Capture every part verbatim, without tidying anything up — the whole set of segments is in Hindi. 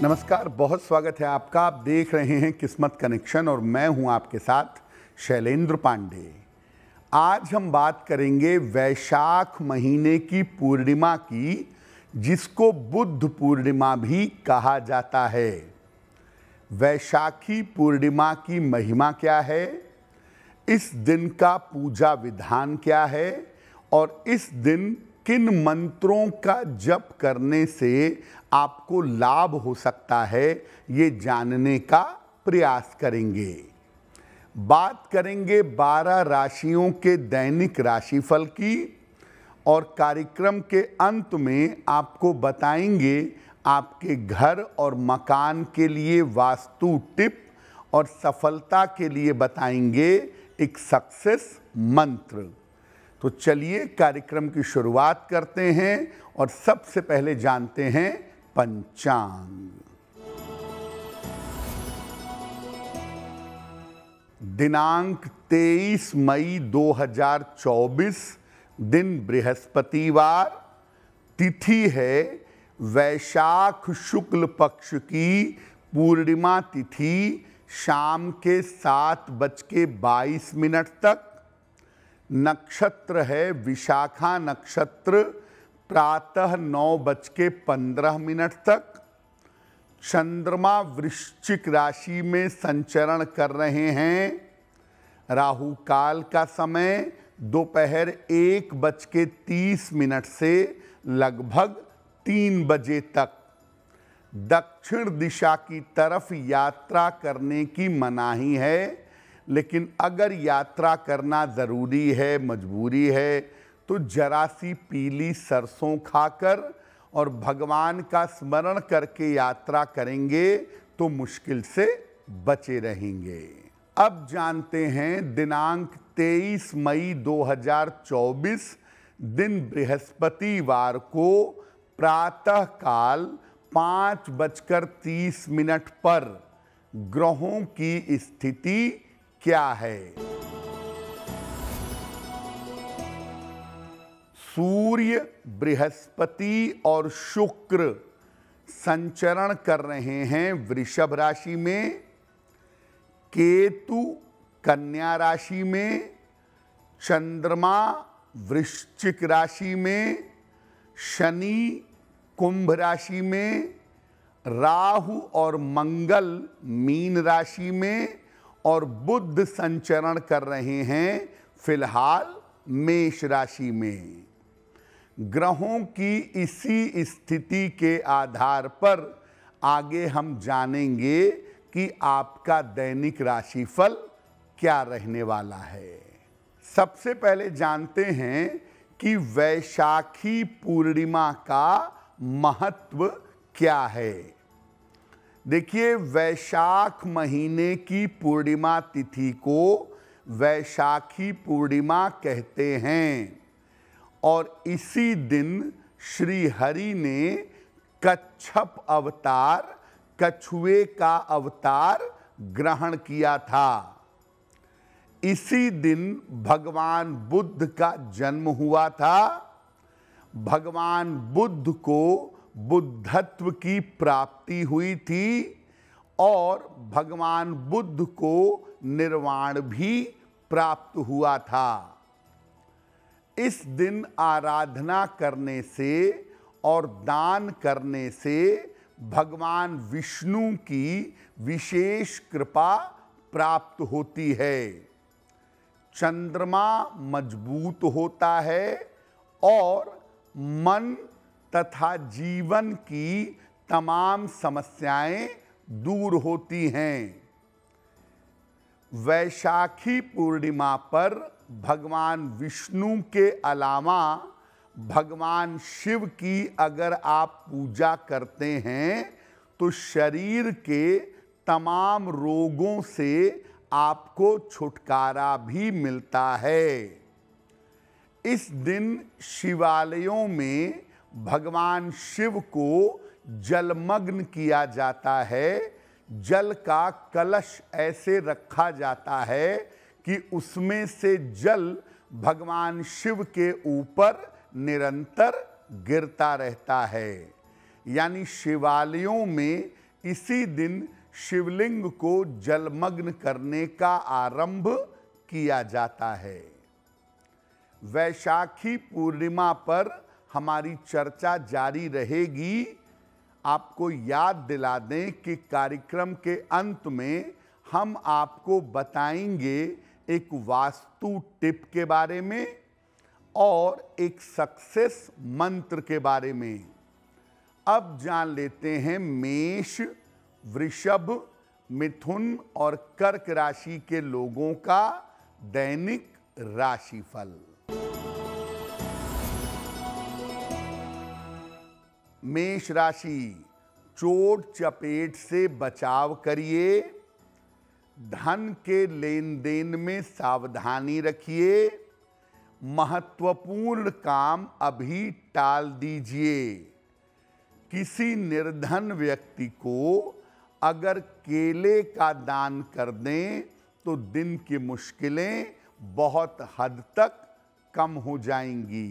नमस्कार, बहुत स्वागत है आपका। आप देख रहे हैं किस्मत कनेक्शन और मैं हूं आपके साथ शैलेंद्र पांडे। आज हम बात करेंगे वैशाख महीने की पूर्णिमा की, जिसको बुद्ध पूर्णिमा भी कहा जाता है। वैशाखी पूर्णिमा की महिमा क्या है, इस दिन का पूजा विधान क्या है और इस दिन किन मंत्रों का जप करने से आपको लाभ हो सकता है, ये जानने का प्रयास करेंगे। बात करेंगे बारह राशियों के दैनिक राशिफल की और कार्यक्रम के अंत में आपको बताएंगे आपके घर और मकान के लिए वास्तु टिप और सफलता के लिए बताएंगे एक सक्सेस मंत्र। तो चलिए कार्यक्रम की शुरुआत करते हैं और सबसे पहले जानते हैं पंचांग। दिनांक तेईस मई दो हज़ार चौबीस, दिन बृहस्पतिवार, तिथि है वैशाख शुक्ल पक्ष की पूर्णिमा तिथि, शाम के सात बज के बाईस मिनट तक। नक्षत्र है विशाखा नक्षत्र, प्रातः नौ बज के पंद्रह मिनट तक। चंद्रमा वृश्चिक राशि में संचरण कर रहे हैं। राहु काल का समय दोपहर एक बज के तीस मिनट से लगभग तीन बजे तक। दक्षिण दिशा की तरफ यात्रा करने की मनाही है, लेकिन अगर यात्रा करना ज़रूरी है, मजबूरी है, तो जरा सी पीली सरसों खाकर और भगवान का स्मरण करके यात्रा करेंगे तो मुश्किल से बचे रहेंगे। अब जानते हैं दिनांक तेईस मई दो हज़ार चौबीस, दिन बृहस्पतिवार को प्रातः काल पाँच बजकर तीस मिनट पर ग्रहों की स्थिति क्या है। सूर्य, बृहस्पति और शुक्र संचरण कर रहे हैं वृषभ राशि में, केतु कन्या राशि में, चंद्रमा वृश्चिक राशि में, शनि कुंभ राशि में, राहु और मंगल मीन राशि में और बुध संचरण कर रहे हैं फिलहाल मेष राशि में। ग्रहों की इसी स्थिति के आधार पर आगे हम जानेंगे कि आपका दैनिक राशिफल क्या रहने वाला है। सबसे पहले जानते हैं कि वैशाखी पूर्णिमा का महत्व क्या है। देखिए, वैशाख महीने की पूर्णिमा तिथि को वैशाखी पूर्णिमा कहते हैं और इसी दिन श्री हरि ने कच्छप अवतार, कछुए का अवतार ग्रहण किया था। इसी दिन भगवान बुद्ध का जन्म हुआ था। भगवान बुद्ध को बुद्धत्व की प्राप्ति हुई थी और भगवान बुद्ध को निर्वाण भी प्राप्त हुआ था। इस दिन आराधना करने से और दान करने से भगवान विष्णु की विशेष कृपा प्राप्त होती है। चंद्रमा मजबूत होता है और मन तथा जीवन की तमाम समस्याएं दूर होती हैं। वैशाखी पूर्णिमा पर भगवान विष्णु के अलावा भगवान शिव की अगर आप पूजा करते हैं तो शरीर के तमाम रोगों से आपको छुटकारा भी मिलता है। इस दिन शिवालयों में भगवान शिव को जलमग्न किया जाता है। जल का कलश ऐसे रखा जाता है कि उसमें से जल भगवान शिव के ऊपर निरंतर गिरता रहता है। यानी शिवालयों में इसी दिन शिवलिंग को जलमग्न करने का आरंभ किया जाता है। वैशाखी पूर्णिमा पर हमारी चर्चा जारी रहेगी। आपको याद दिला दें कि कार्यक्रम के अंत में हम आपको बताएंगे एक वास्तु टिप के बारे में और एक सक्सेस मंत्र के बारे में। अब जान लेते हैं मेष, वृषभ, मिथुन और कर्क राशि के लोगों का दैनिक राशिफल। मेष राशि, चोट चपेट से बचाव करिए, धन के लेन देन में सावधानी रखिए, महत्वपूर्ण काम अभी टाल दीजिए। किसी निर्धन व्यक्ति को अगर केले का दान कर दें तो दिन की मुश्किलें बहुत हद तक कम हो जाएंगी।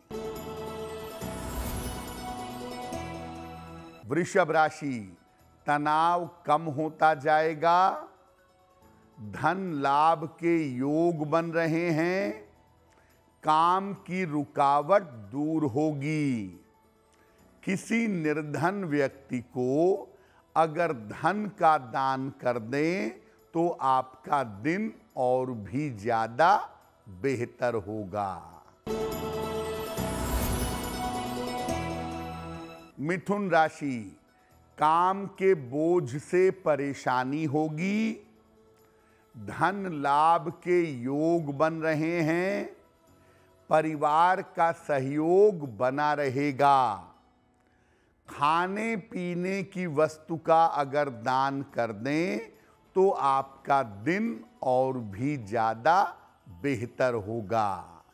वृषभ राशि, तनाव कम होता जाएगा, धन लाभ के योग बन रहे हैं, काम की रुकावट दूर होगी। किसी निर्धन व्यक्ति को अगर धन का दान कर दें तो आपका दिन और भी ज्यादा बेहतर होगा। मिथुन राशि, काम के बोझ से परेशानी होगी, धन लाभ के योग बन रहे हैं, परिवार का सहयोग बना रहेगा। खाने पीने की वस्तु का अगर दान कर दें तो आपका दिन और भी ज्यादा बेहतर होगा।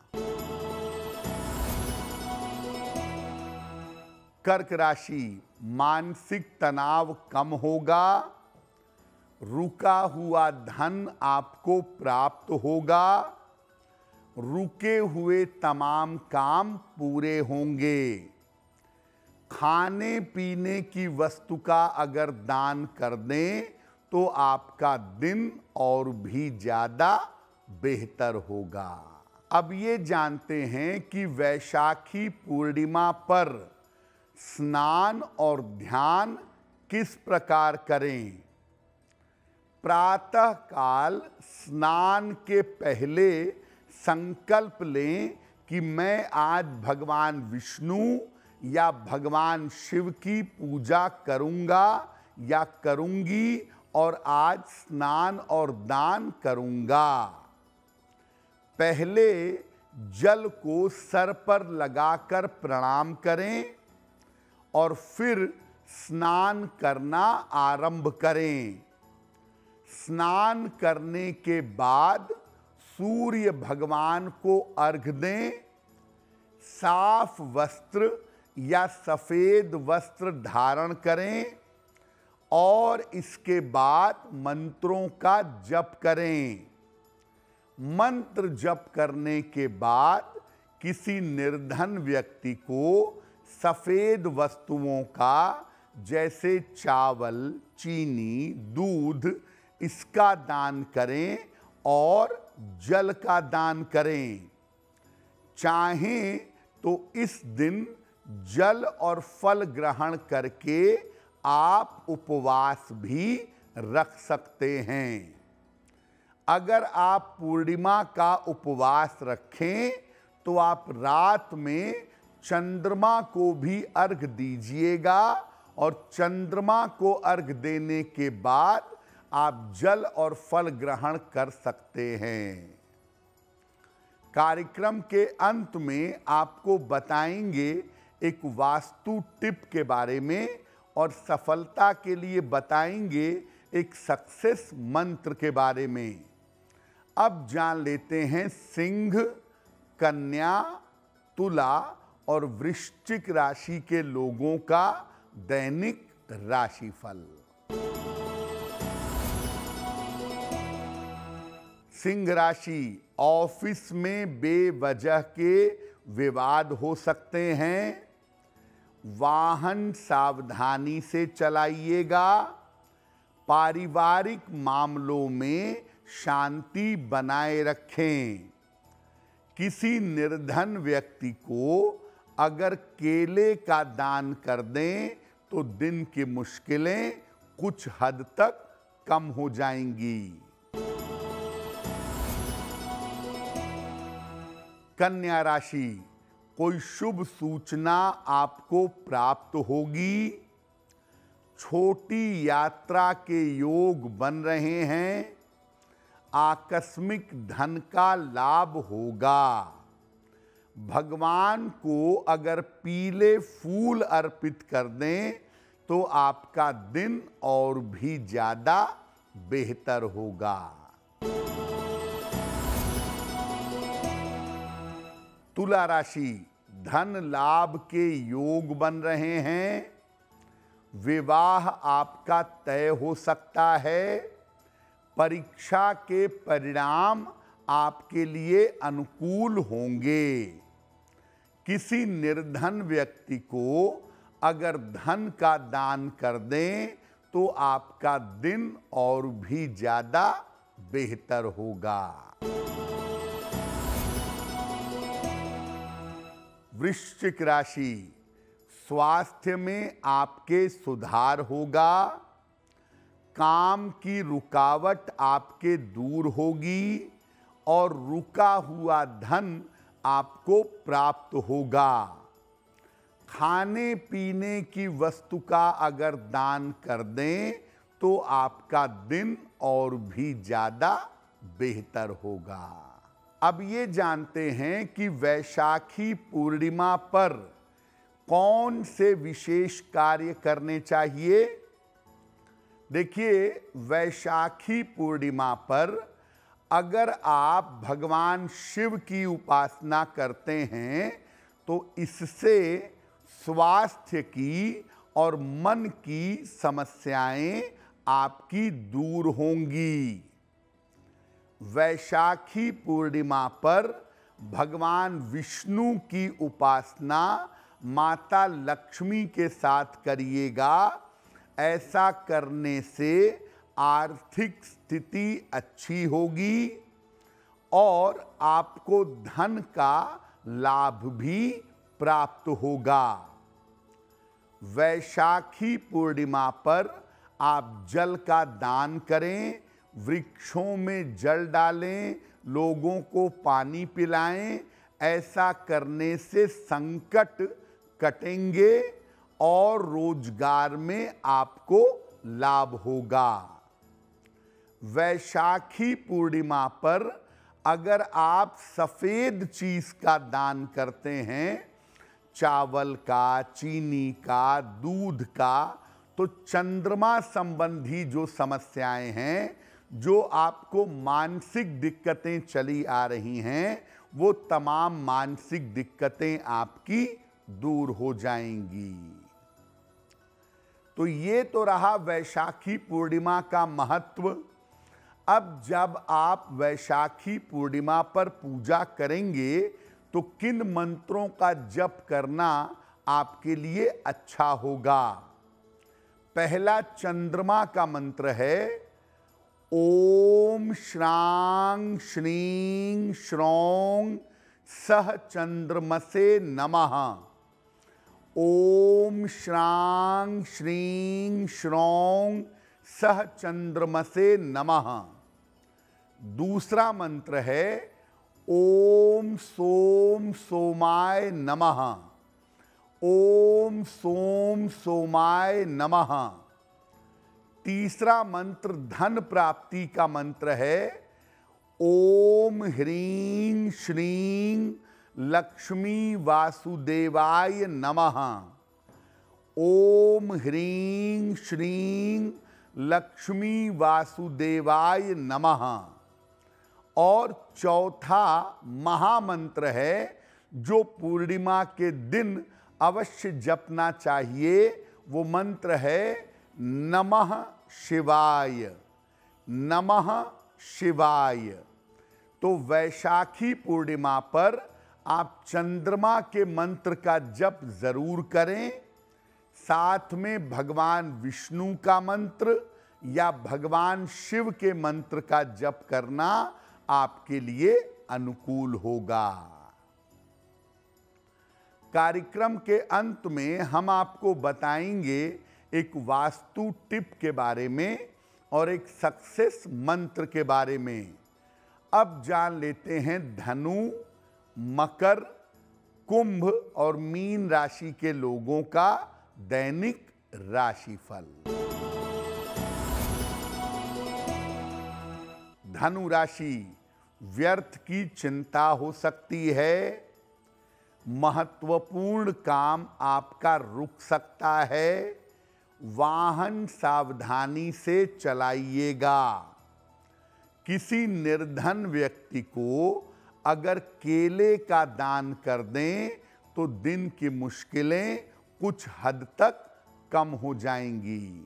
कर्क राशि, मानसिक तनाव कम होगा, रुका हुआ धन आपको प्राप्त होगा, रुके हुए तमाम काम पूरे होंगे। खाने पीने की वस्तु का अगर दान कर दें तो आपका दिन और भी ज्यादा बेहतर होगा। अब ये जानते हैं कि वैशाखी पूर्णिमा पर स्नान और ध्यान किस प्रकार करें। प्रातः काल स्नान के पहले संकल्प लें कि मैं आज भगवान विष्णु या भगवान शिव की पूजा करूंगा या करूंगी और आज स्नान और दान करूंगा। पहले जल को सर पर लगाकर प्रणाम करें और फिर स्नान करना आरंभ करें। स्नान करने के बाद सूर्य भगवान को अर्घ दें। साफ वस्त्र या सफेद वस्त्र धारण करें और इसके बाद मंत्रों का जप करें। मंत्र जप करने के बाद किसी निर्धन व्यक्ति को सफेद वस्तुओं का जैसे चावल, चीनी, दूध इसका दान करें और जल का दान करें। चाहें तो इस दिन जल और फल ग्रहण करके आप उपवास भी रख सकते हैं। अगर आप पूर्णिमा का उपवास रखें तो आप रात में चंद्रमा को भी अर्घ दीजिएगा और चंद्रमा को अर्घ देने के बाद आप जल और फल ग्रहण कर सकते हैं। कार्यक्रम के अंत में आपको बताएंगे एक वास्तु टिप के बारे में और सफलता के लिए बताएंगे एक सक्सेस मंत्र के बारे में। अब जान लेते हैं सिंह, कन्या, तुला और वृश्चिक राशि के लोगों का दैनिक राशिफल। सिंह राशि, ऑफिस में बेवजह के विवाद हो सकते हैं। वाहन सावधानी से चलाइएगा। पारिवारिक मामलों में शांति बनाए रखें। किसी निर्धन व्यक्ति को अगर केले का दान कर दें तो दिन की मुश्किलें कुछ हद तक कम हो जाएंगी। कन्या राशि, कोई शुभ सूचना आपको प्राप्त होगी। छोटी यात्रा के योग बन रहे हैं। आकस्मिक धन का लाभ होगा। भगवान को अगर पीले फूल अर्पित कर दें तो आपका दिन और भी ज्यादा बेहतर होगा। तुला राशि, धन लाभ के योग बन रहे हैं। विवाह आपका तय हो सकता है। परीक्षा के परिणाम आपके लिए अनुकूल होंगे। किसी निर्धन व्यक्ति को अगर धन का दान कर दें तो आपका दिन और भी ज्यादा बेहतर होगा। वृश्चिक राशि, स्वास्थ्य में आपके सुधार होगा। काम की रुकावट आपके दूर होगी और रुका हुआ धन आपको प्राप्त होगा। खाने पीने की वस्तु का अगर दान कर दें तो आपका दिन और भी ज्यादा बेहतर होगा। अब ये जानते हैं कि वैशाखी पूर्णिमा पर कौन से विशेष कार्य करने चाहिए। देखिए, वैशाखी पूर्णिमा पर अगर आप भगवान शिव की उपासना करते हैं तो इससे स्वास्थ्य की और मन की समस्याएं आपकी दूर होंगी। वैशाखी पूर्णिमा पर भगवान विष्णु की उपासना माता लक्ष्मी के साथ करिएगा। ऐसा करने से आर्थिक स्थिति अच्छी होगी और आपको धन का लाभ भी प्राप्त होगा। वैशाखी पूर्णिमा पर आप जल का दान करें, वृक्षों में जल डालें, लोगों को पानी पिलाएं। ऐसा करने से संकट कटेंगे और रोजगार में आपको लाभ होगा। वैशाखी पूर्णिमा पर अगर आप सफेद चीज का दान करते हैं, चावल का, चीनी का, दूध का, तो चंद्रमा संबंधी जो समस्याएं हैं, जो आपको मानसिक दिक्कतें चली आ रही हैं, वो तमाम मानसिक दिक्कतें आपकी दूर हो जाएंगी। तो ये तो रहा वैशाखी पूर्णिमा का महत्व। अब जब आप वैशाखी पूर्णिमा पर पूजा करेंगे तो किन मंत्रों का जप करना आपके लिए अच्छा होगा। पहला चंद्रमा का मंत्र है ओम श्रांग श्रीं श्रौं सह चंद्रमसे नमः। ओम श्रांग श्रीं श्रौं सह चंद्रमसे नमः। दूसरा मंत्र है ओम सोम सोमाय नमः। ओम सोम सोमाय नमः। तीसरा मंत्र धन प्राप्ति का मंत्र है ओम ह्रीं श्रीं लक्ष्मी वासुदेवाय नमः। ओम ह्रीं श्रीं लक्ष्मी वासुदेवाय नमः। और चौथा महामंत्र है जो पूर्णिमा के दिन अवश्य जपना चाहिए, वो मंत्र है नमः शिवाय। नमः शिवाय। तो वैशाखी पूर्णिमा पर आप चंद्रमा के मंत्र का जप जरूर करें। साथ में भगवान विष्णु का मंत्र या भगवान शिव के मंत्र का जप करना आपके लिए अनुकूल होगा। कार्यक्रम के अंत में हम आपको बताएंगे एक वास्तु टिप के बारे में और एक सक्सेस मंत्र के बारे में। अब जान लेते हैं धनु, मकर, कुंभ और मीन राशि के लोगों का दैनिक राशिफल। धनु राशि, व्यर्थ की चिंता हो सकती है, महत्वपूर्ण काम आपका रुक सकता है, वाहन सावधानी से चलाइएगा। किसी निर्धन व्यक्ति को अगर केले का दान कर दें तो दिन की मुश्किलें कुछ हद तक कम हो जाएंगी।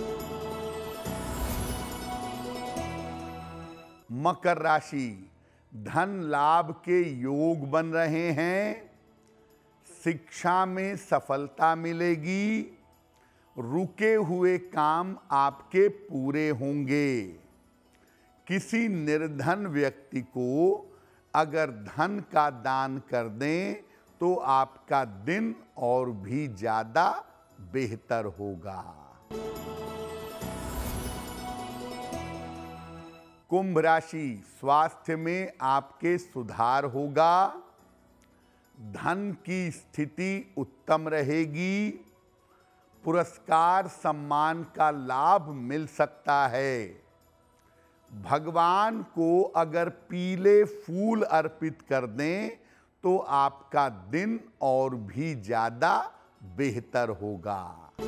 मकर राशि, धन लाभ के योग बन रहे हैं, शिक्षा में सफलता मिलेगी, रुके हुए काम आपके पूरे होंगे। किसी निर्धन व्यक्ति को अगर धन का दान कर दें तो आपका दिन और भी ज्यादा बेहतर होगा। कुंभ राशि, स्वास्थ्य में आपके सुधार होगा, धन की स्थिति उत्तम रहेगी, पुरस्कार सम्मान का लाभ मिल सकता है। भगवान को अगर पीले फूल अर्पित कर दें तो आपका दिन और भी ज्यादा बेहतर होगा।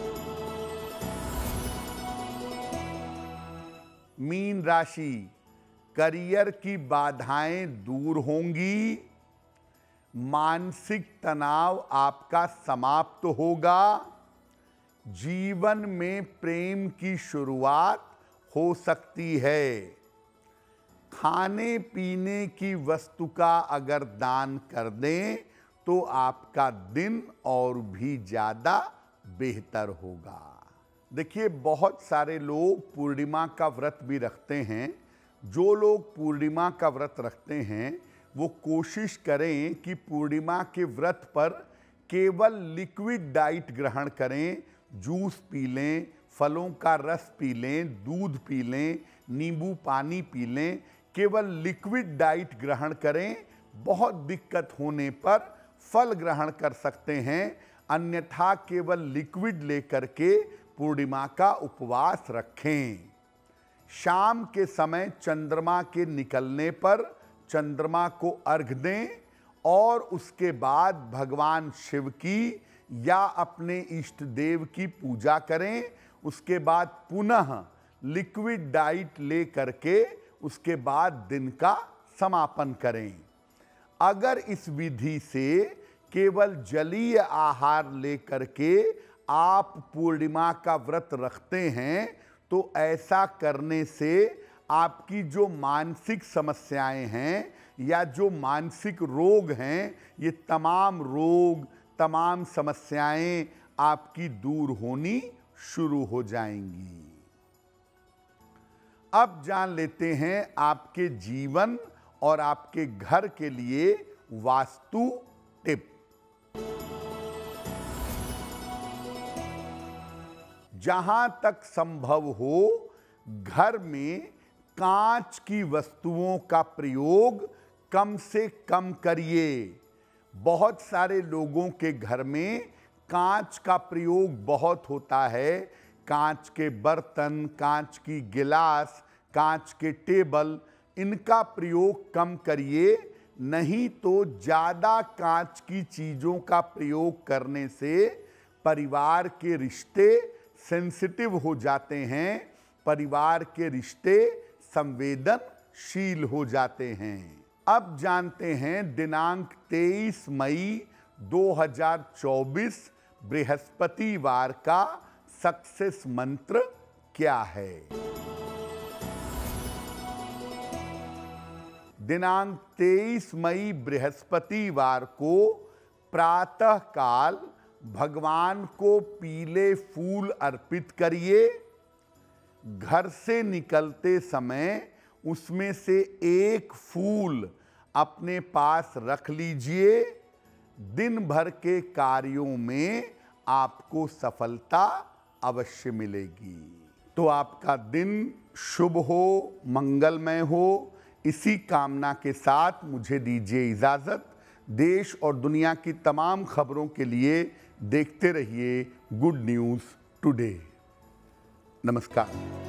मीन राशि, करियर की बाधाएं दूर होंगी, मानसिक तनाव आपका समाप्त होगा, जीवन में प्रेम की शुरुआत हो सकती है। खाने पीने की वस्तु का अगर दान कर दें तो आपका दिन और भी ज़्यादा बेहतर होगा। देखिए, बहुत सारे लोग पूर्णिमा का व्रत भी रखते हैं। जो लोग पूर्णिमा का व्रत रखते हैं वो कोशिश करें कि पूर्णिमा के व्रत पर केवल लिक्विड डाइट ग्रहण करें, जूस पी लें, फलों का रस पी लें, दूध पी लें, नींबू पानी पी लें, केवल लिक्विड डाइट ग्रहण करें। बहुत दिक्कत होने पर फल ग्रहण कर सकते हैं, अन्यथा केवल लिक्विड लेकर के पूर्णिमा का उपवास रखें। शाम के समय चंद्रमा के निकलने पर चंद्रमा को अर्घ दें और उसके बाद भगवान शिव की या अपने इष्ट देव की पूजा करें। उसके बाद पुनः लिक्विड डाइट ले करके उसके बाद दिन का समापन करें। अगर इस विधि से केवल जलीय आहार लेकर के आप पूर्णिमा का व्रत रखते हैं तो ऐसा करने से आपकी जो मानसिक समस्याएं हैं या जो मानसिक रोग हैं, ये तमाम रोग, तमाम समस्याएं आपकी दूर होनी शुरू हो जाएंगी। अब जान लेते हैं आपके जीवन और आपके घर के लिए वास्तु टिप। जहां तक संभव हो घर में कांच की वस्तुओं का प्रयोग कम से कम करिए। बहुत सारे लोगों के घर में कांच का प्रयोग बहुत होता है। कांच के बर्तन, कांच की गिलास, कांच के टेबल, इनका प्रयोग कम करिए। नहीं तो ज़्यादा कांच की चीज़ों का प्रयोग करने से परिवार के रिश्ते सेंसिटिव हो जाते हैं, परिवार के रिश्ते संवेदनशील हो जाते हैं। अब जानते हैं दिनांक तेईस मई दो हज़ार चौबीस बृहस्पतिवार का सक्सेस मंत्र क्या है। दिनांक तेईस मई बृहस्पतिवार को प्रातः काल भगवान को पीले फूल अर्पित करिए। घर से निकलते समय उसमें से एक फूल अपने पास रख लीजिए। दिन भर के कार्यों में आपको सफलता अवश्य मिलेगी। तो आपका दिन शुभ हो, मंगलमय हो, इसी कामना के साथ मुझे दीजिए इजाज़त। देश और दुनिया की तमाम खबरों के लिए देखते रहिए गुड न्यूज़ टुडे। नमस्कार।